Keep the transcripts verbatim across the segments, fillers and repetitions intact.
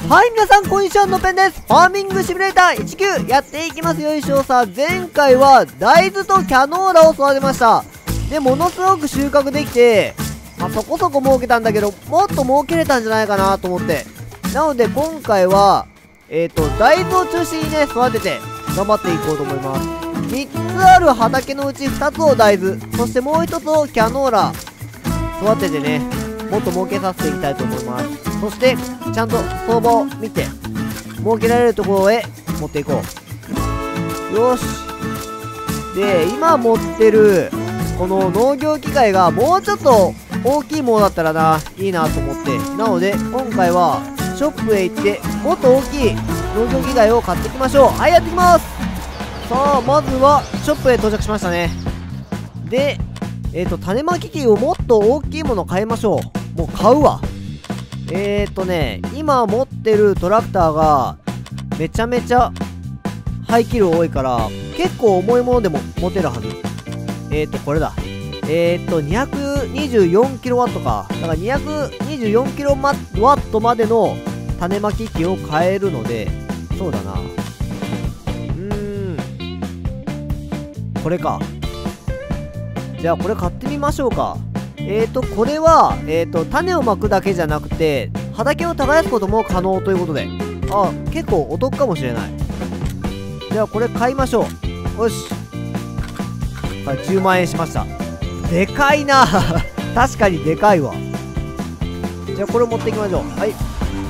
はい、皆さん、こんにちは、のぺんです。ファーミングシミュレーターじゅうきゅうやっていきますよいしょ。さあ、前回は大豆とキャノーラを育てました。で、ものすごく収穫できて、まあ、そこそこ儲けたんだけど、もっと儲けれたんじゃないかなと思って。なので、今回は、えっと、大豆を中心にね、育てて、頑張っていこうと思います。みっつある畑のうちふたつを大豆、そしてもうひとつをキャノーラ、育ててね、もっと儲けさせていきたいと思います。そしてちゃんと相場を見て儲けられるところへ持っていこう。よし。で、今持ってるこの農業機械がもうちょっと大きいものだったらないいなと思って、なので今回はショップへ行ってもっと大きい農業機械を買ってきましょう。はい、やってきます。さあ、まずはショップへ到着しましたね。で、えっと種まき機をもっと大きいもの買いましょう。もう買うわ。えーとね、今持ってるトラクターがめちゃめちゃ排気量多いから結構重いものでも持てるはず。えーとこれだ。えーとにひゃくにじゅうよんキロワット か。だからにひゃくにじゅうよんキロワット までの種まき機を買えるので、そうだな。うーん、これか。じゃあこれ買ってみましょうか。えーと、これは、えーと、種をまくだけじゃなくて、畑を耕すことも可能ということで。あ、結構お得かもしれない。じゃあ、これ買いましょう。よし。はい、じゅうまんえんしました。でかいな確かにでかいわ。じゃあ、これ持っていきましょう。はい。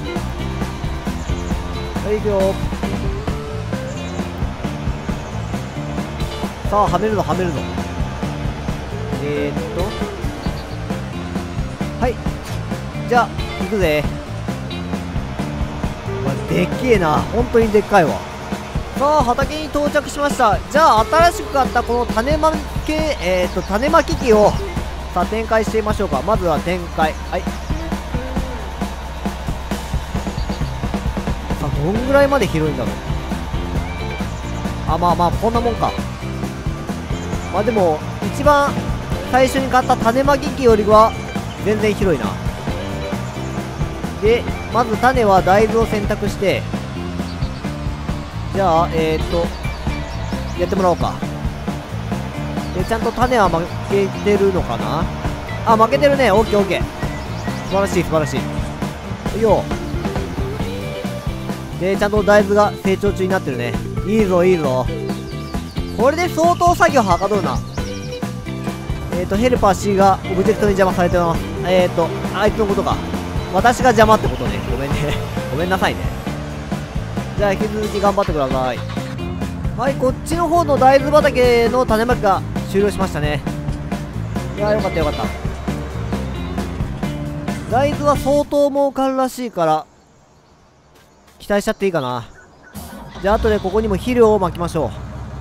はい、いくよ。さあ、はめるぞ、はめるぞ。えーっと。はい。じゃあ、行くぜ。でっけえな。本当にでっかいわ。さあ、畑に到着しました。じゃあ、新しく買ったこの種まき、えーと、種まき機を、さあ、展開してみましょうか。まずは展開。はい。さあ、どんぐらいまで広いんだろう。あ、まあまあ、こんなもんか。まあでも、一番最初に買った種まき機よりは、全然広いな。で、まず種は大豆を選択して、じゃあ、えーっと、やってもらおうか。で、ちゃんと種は負けてるのかなあ、負けてるね。オッケーオッケー。素晴らしい素晴らしい。いいよ。で、ちゃんと大豆が成長中になってるね。いいぞいいぞ。これで相当作業はかどるな。えっと、ヘルパー C がオブジェクトに邪魔されてます。えっと、あいつのことか。私が邪魔ってことね。ごめんね。ごめんなさいね。じゃあ、引き続き頑張ってください。はい、こっちの方の大豆畑の種まきが終了しましたね。いやー、よかったよかった。大豆は相当儲かるらしいから、期待しちゃっていいかな。じゃあ、後でここにも肥料をまきましょう。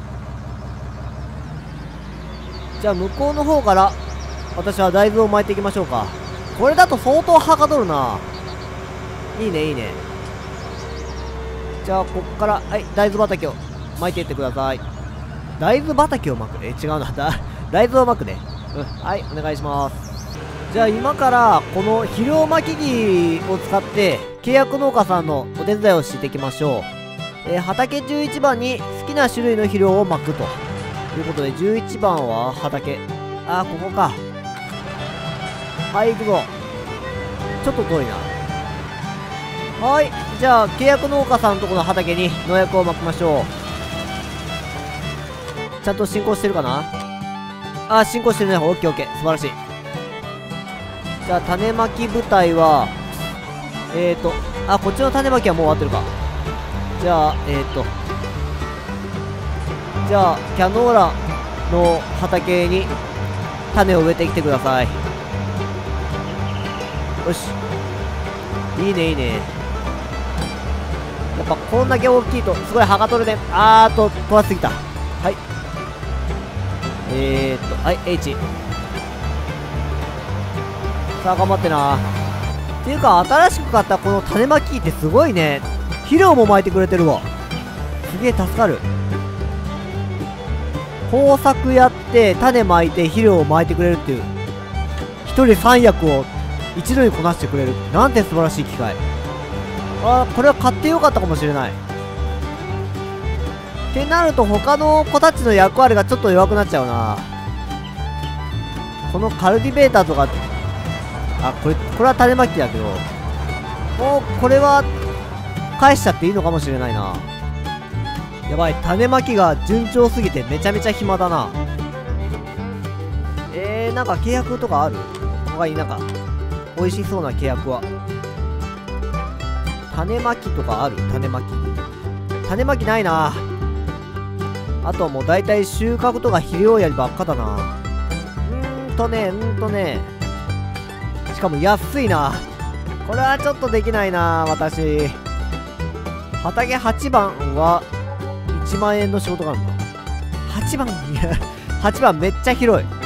じゃあ向こうの方から私は大豆を巻いていきましょうか。これだと相当はかどるな。いいねいいね。じゃあこっからはい大豆畑を巻いていってください。大豆畑を巻く。え違うなだ大豆を巻くね。うん、はいお願いします。じゃあ今からこの肥料巻き機を使って契約農家さんのお手伝いをしていきましょう。えー、畑じゅういちばんに好きな種類の肥料を巻くとということで、じゅういちばんは畑。あー、ここか。はい、行くぞ。ちょっと遠いな。はい。じゃあ、契約農家さんのとこの畑に農薬をまきましょう。ちゃんと進行してるかなあー、進行してるね。オッケーオッケー。素晴らしい。じゃあ、種まき部隊は、えーと、あ、こっちの種まきはもう終わってるか。じゃあ、えーと、じゃあ、キャノーラの畑に種を植えてきてください。よし。いいね、いいね。やっぱこんだけ大きいと、すごいはかどるね。あーっと、飛ばしすぎた。はい。えーっと、はい、H。さあ、頑張ってな。っていうか、新しく買ったこの種まき機ってすごいね。肥料も巻いてくれてるわ。すげえ助かる。工作やって種まいて肥料をまいてくれるっていう一人三役を一度にこなしてくれるなんて素晴らしい機械。 あー、これは買ってよかったかもしれない。ってなると他の子たちの役割がちょっと弱くなっちゃうな。このカルティベーターとか、あ、これ、これは種まきだけど、もうこれは返しちゃっていいのかもしれないな。やばい、種まきが順調すぎてめちゃめちゃ暇だな。えー、なんか契約とかある？他になんか美味しそうな契約は。種まきとかある？種まき。種まきないな。あとはもう大体収穫とか肥料やりばっかだな。うーんとね、うーんとね。しかも安いな。これはちょっとできないな、私。畑はちばんはいちまん円の仕事があるの。はちばんいや、はちばんめっちゃ広い。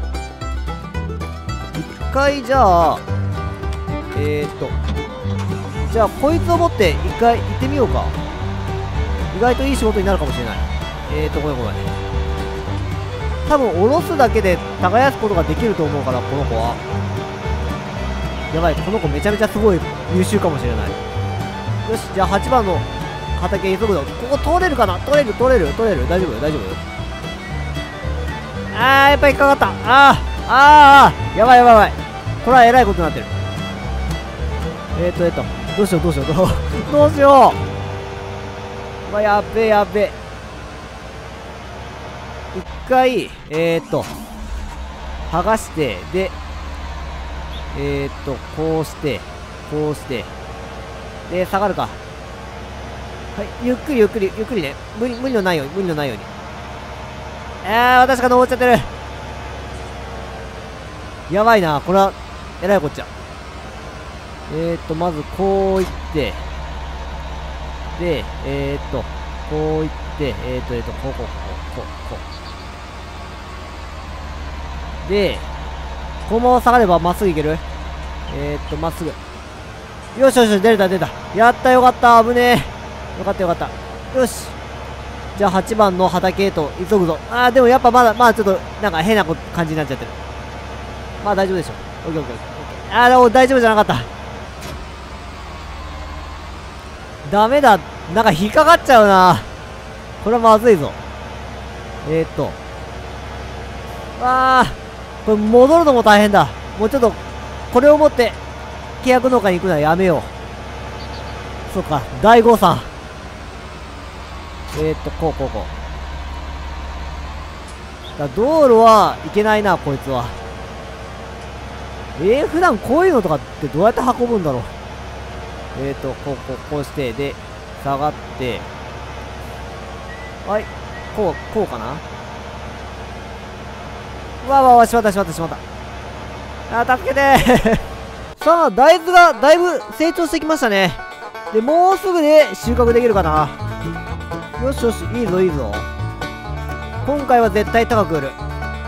一回じゃあ、えーっと、じゃあこいつを持って一回行ってみようか。意外といい仕事になるかもしれない。えーっと、ごめんごめん。多分、下ろすだけで耕すことができると思うから、この子は。やばい、この子めちゃめちゃすごい優秀かもしれない。よし、じゃあはちばんの畑急ぐぞ。ここ通れるかな？通れる、通れる、通れる。大丈夫、大丈夫。あー、やっぱり引っかかった。あー、あー、やばいやばいやばい。これはえらいことになってる。えーと、えーと、どうしよう、どうしよう、どうどうしよう。まあ、やっべえ、やっべえ。一回、えーと、剥がして、で、えーっと、こうして、こうして、で、下がるか。はい、ゆっくりゆっくり、ゆっくりね。無理、無理のないように、無理のないように。あー、私が登っちゃってる。やばいな、これは、えらいこっちゃ。えーっと、まず、こういって、で、えーっと、こういって、えーっと、えーっと、こう、こう、こう、こう、こう。で、このまま下がればまっすぐ行ける？えーっと、まっすぐ。よしよしよし、出れた出た。やった、よかった、危ねえ。よかったよかった。よし。じゃあはちばんの畑へと急ぐぞ。あー、でもやっぱまだ、まだちょっと、なんか変な感じになっちゃってる。まあ大丈夫でしょ。オッケーオッケーオッケー。あー、でも大丈夫じゃなかった。ダメだ。なんか引っかかっちゃうな。これはまずいぞ。えーっと。あー。これ戻るのも大変だ。もうちょっと、これを持って、契約農家に行くのはやめよう。そうか、だいごさん。えーっと、こうこうこう。だ道路は行けないな、こいつは。えー、普段こういうのとかってどうやって運ぶんだろう。えーっと、こうこう、こうして、で、下がって、はい、こう、こうかな。わわわ、しまったしまったしまった。あー、助けてさあ、大豆がだいぶ成長してきましたね。で、もうすぐで収穫できるかな。よしよし、いいぞいいぞ。今回は絶対高く売る。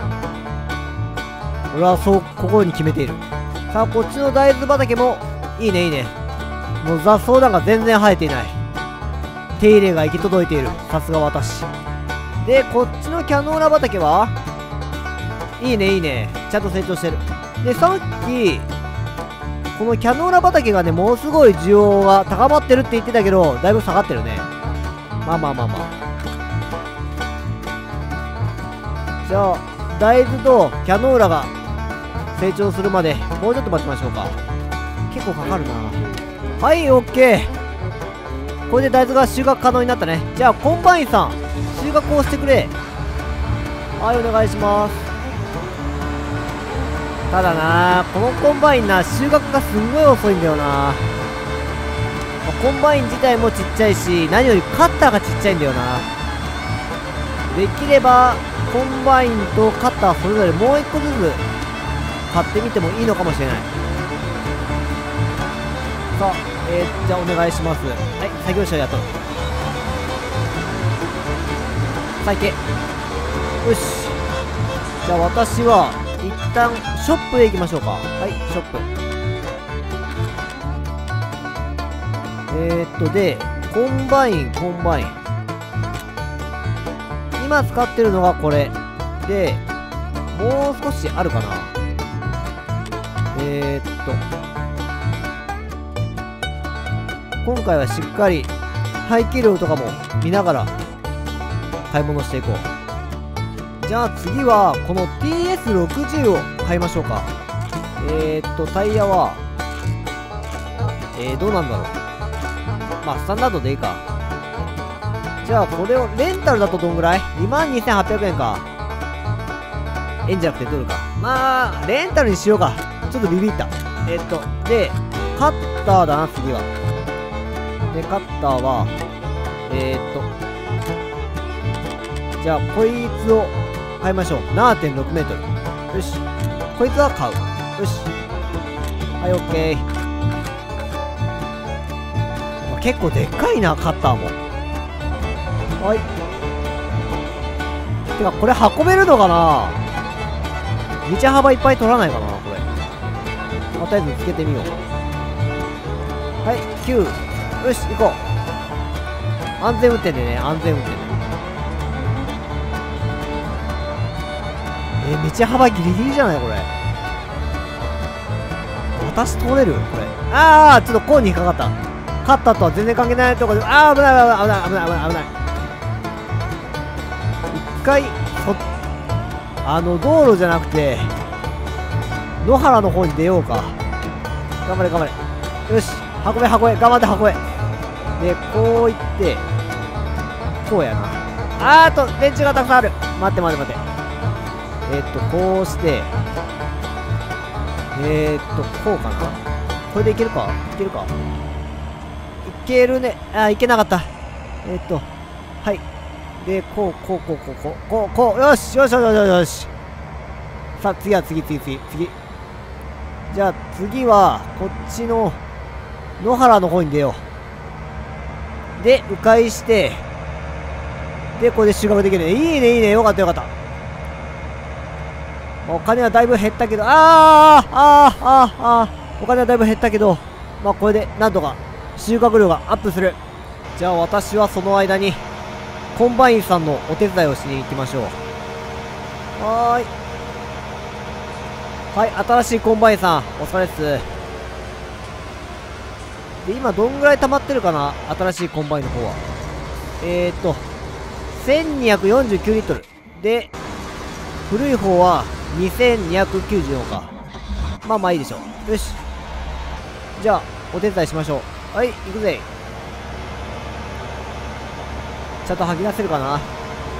俺はそう心に決めている。さあ、こっちの大豆畑もいいねいいね。もう雑草なんか全然生えていない。手入れが行き届いている。さすが私。で、こっちのキャノーラ畑はいいねいいね。ちゃんと成長してる。で、さっきこのキャノーラ畑がね、ものすごい需要が高まってるって言ってたけど、だいぶ下がってるね。まあまあまあまあ。じゃあ大豆とキャノーラが成長するまでもうちょっと待ちましょうか。結構かかるな。はい、オッケー。これで大豆が収穫可能になったね。じゃあコンバインさん、収穫をしてくれ。はい、お願いします。ただな、このコンバインな、収穫がすんごい遅いんだよな。コンバイン自体もちっちゃいし、何よりカッターがちっちゃいんだよな。できればコンバインとカッターそれぞれもう一個ずつ買ってみてもいいのかもしれない。さあ、えー、じゃあお願いします。はい、作業者雇う。さあ行け。よし。じゃあ私は一旦ショップへ行きましょうか。はい、ショップ。えーっとで、コンバインコンバイン今使ってるのがこれで、もう少しあるかな。えーっと今回はしっかり排気量とかも見ながら買い物していこう。じゃあ次はこの ティーエスろくじゅう を買いましょうか。えーっとタイヤはえー、どうなんだろう。まあスタンダードでいいか。じゃあこれをレンタルだとどんぐらい？ にまんにせんはっぴゃくえんか。円じゃなくてドルか。まあレンタルにしようか。ちょっとビビった。えー、っとでカッターだな次は。でカッターはえー、っとじゃあこいつを買いましょう。 ななてんろくメートル。よし、こいつは買う。よし、はい、オッケー。結構でっかいな、カッターも。はい。てかこれ運べるのかな。道幅いっぱい取らないかなこれ。まあ、とりあえずつけてみよう。はい、きゅう。よし、行こう。安全運転でね、安全運転で。えー、道幅ギリギリじゃないこれ。私通れるこれ。ああ、ちょっとコーンに引っかかった。カッターとは全然関係ないところで、ああ、危ない危ない危ない危ない危ない危ない。一回、そ、あの、道路じゃなくて、野原の方に出ようか。頑張れ頑張れ。よし、運べ運べ、頑張って運べ。で、こういって、こうやな。あーっと、電池がたくさんある。待って待って待って。えー、っと、こうして、えー、っと、こうかな。これでいけるかいけるかいけるね。あー、いけなかった。えー、っと、はい。で、こう、こう、こう、こう、こう、こう、こう、よしよしよしよしよし。さあ、次は次、次、次、次。じゃあ、次は、こっちの、野原の方に出よう。で、迂回して、で、これで収穫できるね。いいね、いいね。よかったよかった。お金はだいぶ減ったけど、あーあーあーあーお金はだいぶ減ったけど、まあこれでなんとか収穫量がアップする。じゃあ私はその間にコンバインさんのお手伝いをしに行きましょう。はーい。はい、新しいコンバインさん、お疲れっす。で、今どんぐらい溜まってるかな、新しいコンバインの方は。えーっと、せんにひゃくよんじゅうきゅうリットル。で、古い方はにせんにひゃくきゅうじゅうよんか。まあまあいいでしょう。よし。じゃあ、お手伝いしましょう。はい、行くぜ。ちゃんと吐き出せるかな。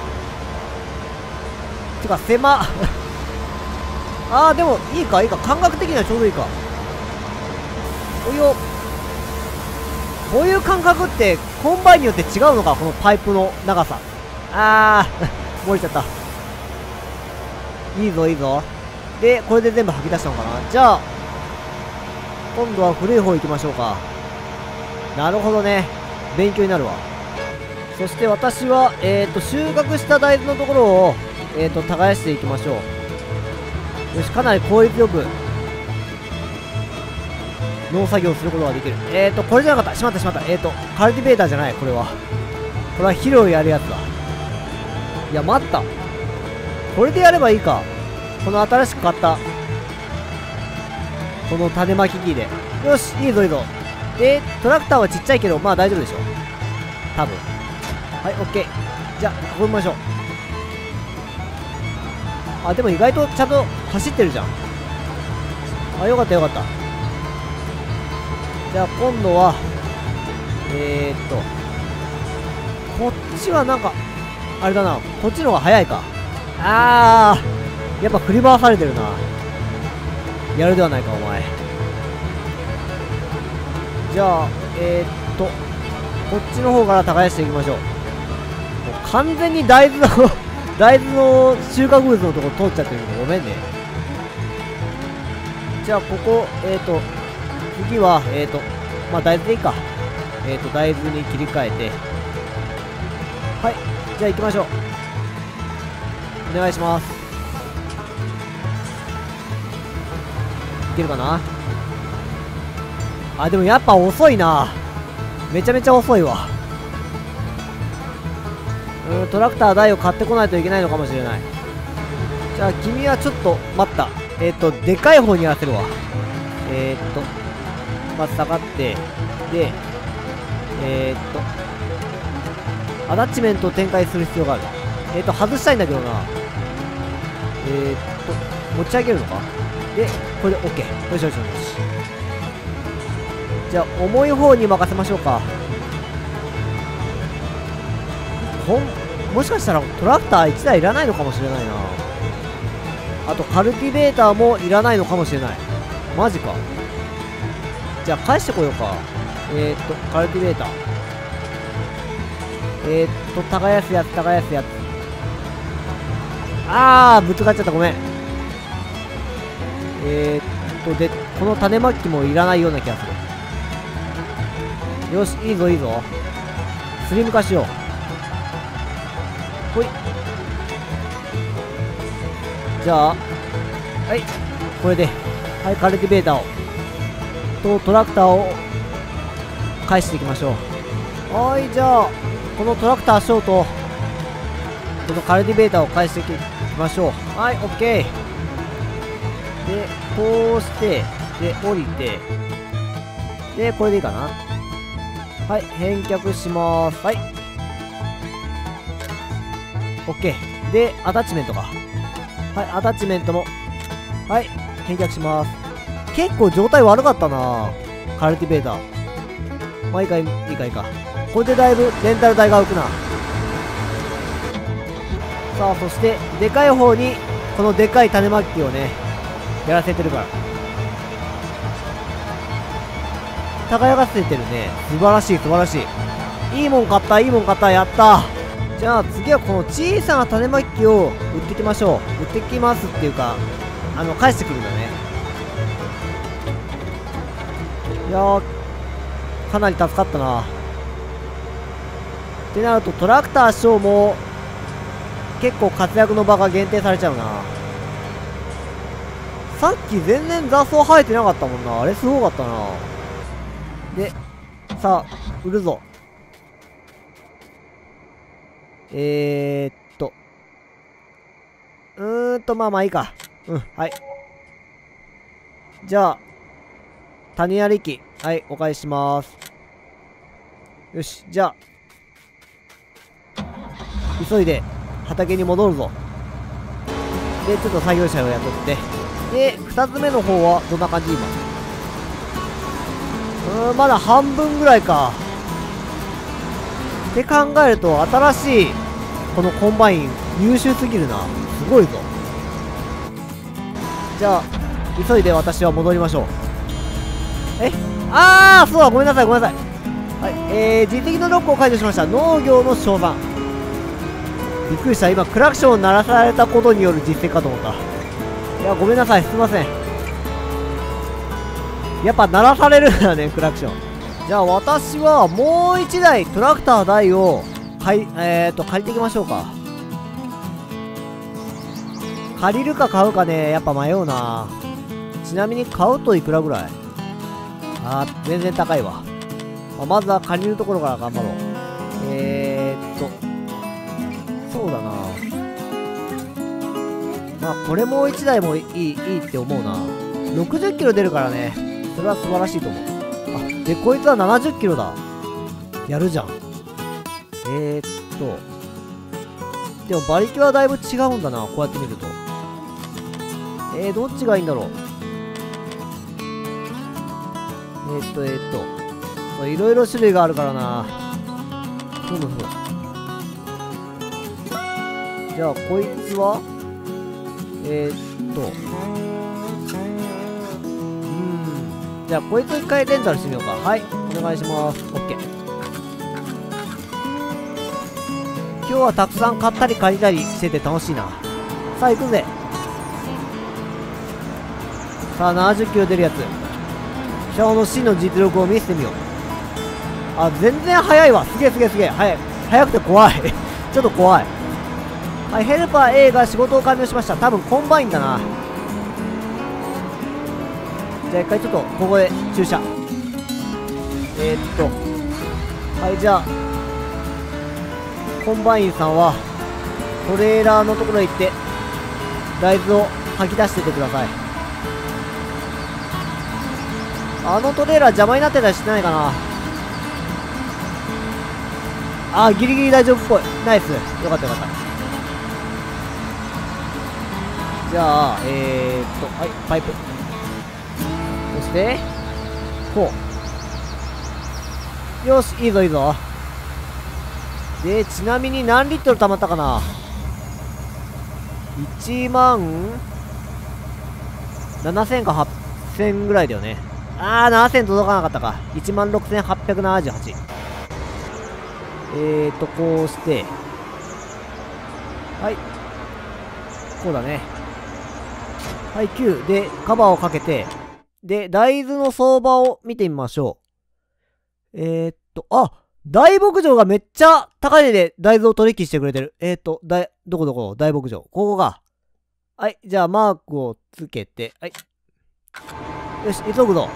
てか、狭ああ、でも、いいか、いいか。感覚的にはちょうどいいか。およ。こういう感覚って、コンバインによって違うのか、このパイプの長さ。あー、漏れちゃった。いいぞ、いいぞ。で、これで全部吐き出したのかな。じゃあ、今度は古い方行きましょうか。なるほどね。勉強になるわ。そして私は、えっと、収穫した大豆のところを、えっと、耕していきましょう。よし、かなり効率よく、農作業することができる。えっと、これじゃなかった。しまったしまった。えっと、カルティベーターじゃない、これは。これは肥料をやるやつだ。いや、待った。これでやればいいか。この新しく買った、この種まき機で。よし、いいぞいいぞ。で、トラクターはちっちゃいけど、まあ大丈夫でしょ。多分。はい、オッケー。じゃあ、運びましょう。あ、でも意外とちゃんと走ってるじゃん。あ、よかったよかった。じゃあ、今度は、えーっと、こっちはなんか、あれだな、こっちの方が早いか。あー、やっぱ振り回されてるな。やるではないか、お前。じゃあ、えー、っと、こっちの方から耕していきましょう。もう完全に大豆の大豆の収穫物のとこ通っちゃってるんで、ごめんね。じゃあ、ここ、えー、っと、次は、えー、っと、まあ、大豆でいいか。えー、っと、大豆に切り替えて。はい、じゃあ行きましょう。お願いします。いけるかな。あ、でもやっぱ遅いな。めちゃめちゃ遅いわ。うーん、トラクター台を買ってこないといけないのかもしれない。じゃあ君はちょっと待った。えっとでかい方にやらせるわ。えー、っとまず下がって、でえー、っとアタッチメントを展開する必要がある。えー、っと外したいんだけどな。えー、っと持ち上げるのか。でこれで OK。 よしよしよし。じゃあ重い方に任せましょうか。ほんもしかしたらトラクターいちだいいらないのかもしれないな。あとカルティベーターもいらないのかもしれない。マジか。じゃあ返してこようか。えー、っとカルティベーター、えー、っと耕すやつ耕すやつ。あーぶつかっちゃった、ごめん。えー、っとでこの種まきもいらないような気がする。よし、いいぞいいぞ。スリム化しよう。ほい。じゃあはいこれで、はい、カルティベーターをとトラクターを返していきましょう。はい、じゃあこのトラクターショーとこのカルティベーターを返していきましょう。はい、オッケー。でこうしてで降りてでこれでいいかな。はい、返却します。はい、オッケー。でアタッチメントか。はい、アタッチメントもはい返却します。結構状態悪かったなカルティベーター。まあいいかいいかいいか。これでだいぶレンタル代が浮くな。さあそしてでかい方にこのでかい種まきをねやらせてるから、輝かせてるね。素晴らしい素晴らしい。いいもん買ったいいもん買った。やった。じゃあ次はこの小さな種まきを売ってきましょう。売ってきますっていうかあの返してくるんだね。いやーかなり助かったな。ってなるとトラクターショーも結構活躍の場が限定されちゃうな。さっき全然雑草生えてなかったもんな。あれすごかったな。でさあ売るぞ。えー、っとうーんとまあまあいいか。うん、はい。じゃあ種やり機、はいお返しします。よし、じゃあ急いで畑に戻るぞ。でちょっと作業車を雇って、でふたつめの方はどんな感じ今。うーんまだ半分ぐらいか。って考えると新しいこのコンバイン優秀すぎるな。すごいぞ。じゃあ急いで私は戻りましょう。えあーそうだ、ごめんなさいごめんなさい。はい、えー、実績のロックを解除しました。農業の賞賛。びっくりした。今クラクションを鳴らされたことによる実績かと思った。いやごめんなさい、すいません。やっぱ鳴らされるんだねクラクション。じゃあ私はもう一台トラクター台を買いえーと借りていきましょうか。借りるか買うかね、やっぱ迷うな。ちなみに買うといくらぐらい。あー全然高いわ。まあ、まずは借りるところから頑張ろう。えーっとそうだな。まあこれもいちだいもいいいいって思うな。ろくじゅっキロ出るからね、それは素晴らしいと思う。あでこいつはななじゅっキロだ。やるじゃん。えー、っとでも馬力はだいぶ違うんだな、こうやって見ると。えー、どっちがいいんだろう。えー、っとえー、っといろいろ種類があるからな。ふむふむ。じゃあこいつはえー、っとうんじゃあこいつ一回レンタルしてみようか。はいお願いします。 OK。 今日はたくさん買ったり借りたりしてて楽しいな。さあ行くぜ。さあななじゅっキロ出るやつ、シャオの真の実力を見せてみよう。あ全然速いわ。すげえすげえすげえ速い。速くて怖いちょっと怖い。はい、ヘルパー A が仕事を完了しました。多分コンバインだな。じゃあ一回ちょっとここで駐車。えー、っとはいじゃあコンバインさんはトレーラーのところへ行って大豆を吐き出しててください。あのトレーラー邪魔になってたりしてないかな。 あー、ギリギリ大丈夫っぽい。ナイス。よかったよかった。じゃあ、えーっと、はい、パイプ。そして、こう。よし、いいぞいいぞ。で、ちなみに何リットル溜まったかな？ いちまんななせんかはっせんぐらいだよね。あー、ななせん届かなかったか。いちまんろくせんはっぴゃくななじゅうはち。えーと、こうして、はい。こうだね。はい、きゅう。で、カバーをかけて、で、大豆の相場を見てみましょう。えーっと、あ、大牧場がめっちゃ高い値で大豆を取引してくれてる。えーっと、だ、どこどこ大牧場。ここが。はい、じゃあマークをつけて、はい。よし、急ぐぞ。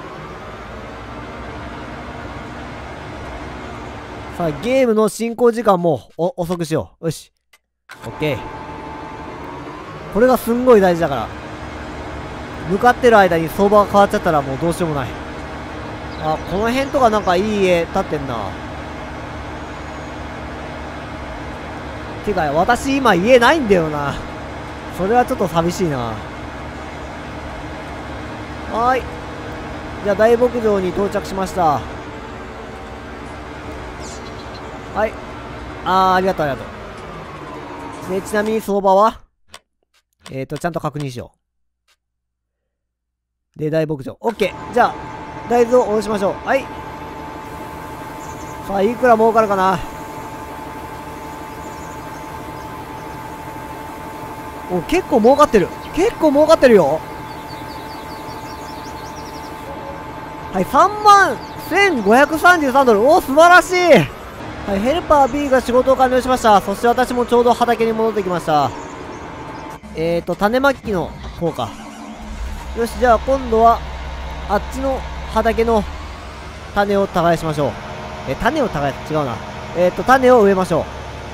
さあ、ゲームの進行時間もお遅くしよう。よし。オッケー。これがすんごい大事だから。向かってる間に相場が変わっちゃったらもうどうしようもない。あ、この辺とかなんかいい家建ってんな。てか、私今家ないんだよな。それはちょっと寂しいな。はーい。じゃあ大牧場に到着しました。はい。あー、ありがとうありがとう。で、ちなみに相場はえーと、ちゃんと確認しよう。で、大牧場。オッケー。じゃあ、大豆を下ろしましょう。はい。さあ、いくら儲かるかな。お、結構儲かってる。結構儲かってるよ。はい、さんまんせんごひゃくさんじゅうさんドル。お、素晴らしい。はい、ヘルパー B が仕事を完了しました。そして私もちょうど畑に戻ってきました。えーと、種まきの方か。よし、じゃあ今度は、あっちの畑の種を耕しましょう。え、種を耕す、違うな。えーと、種を植えましょ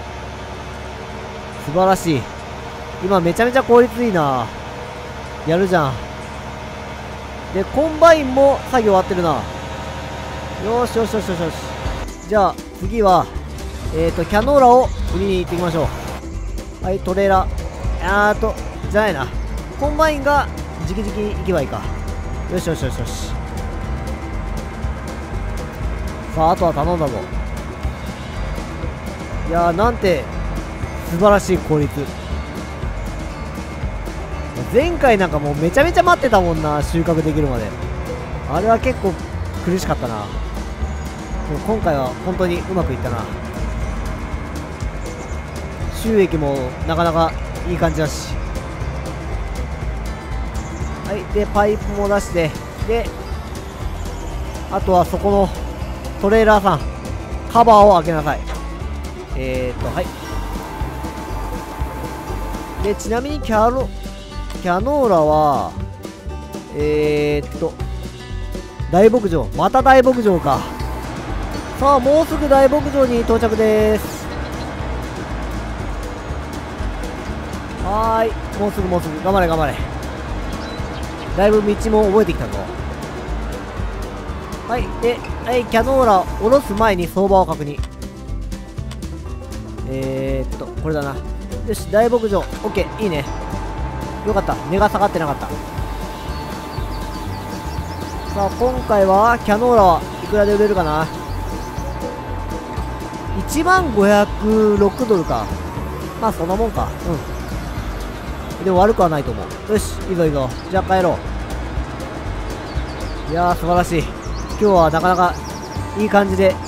う。素晴らしい。今めちゃめちゃ効率いいな。やるじゃん。で、コンバインも作業終わってるな。よしよしよしよしよし。じゃあ、次は、えーと、キャノーラを売りに行ってきましょう。はい、トレーラー。あーと、じゃないな。コンバインが、じきじき行けばいいか。よしよしよしよし。さあ、あとは頼んだぞ。いやー、なんて、素晴らしい効率。前回なんかもうめちゃめちゃ待ってたもんな、収穫できるまで。あれは結構苦しかったな。でも今回は本当にうまくいったな。収益もなかなかいい感じだし。はい、で、パイプも出して、で、あとはそこのトレーラーさん、カバーを開けなさい。えーっと、はい。で、ちなみにキャロ、キャノーラは、えーっと、大牧場。また大牧場か。さあ、もうすぐ大牧場に到着です。はーい。もうすぐもうすぐ。頑張れ頑張れ。だいぶ道も覚えてきたぞ。はい。で、はい、キャノーラ下ろす前に相場を確認。えーっと、これだな。よし、大牧場。オッケー。いいね。よかった。値が下がってなかった。さあ、今回は、キャノーラはいくらで売れるかな。いちまんごひゃくろくドルか。まあ、そんなもんか。うん。でも悪くはないと思う。よし、いいぞいいぞ。じゃあ帰ろう。いやー、素晴らしい。今日はなかなかいい感じで。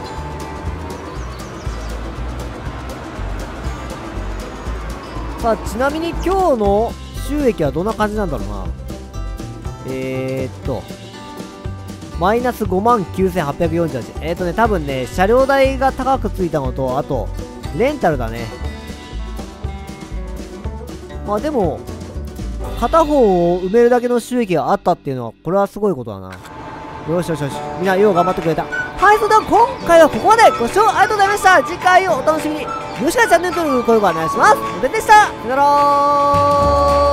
さあ、ちなみに今日の収益はどんな感じなんだろうな。えーっと、マイナスごまんきゅうせんはっぴゃくよんじゅうはち。えーっとね、多分ね、車両代が高くついたのと、あと、レンタルだね。まあでも、片方を埋めるだけの収益があったっていうのは、これはすごいことだな。よしよしよし。みんなよう頑張ってくれた。はい、それでは今回はここまでご視聴ありがとうございました。次回をお楽しみに。よろしくチャンネル登録、高評価お願いします。それでした。さよならー。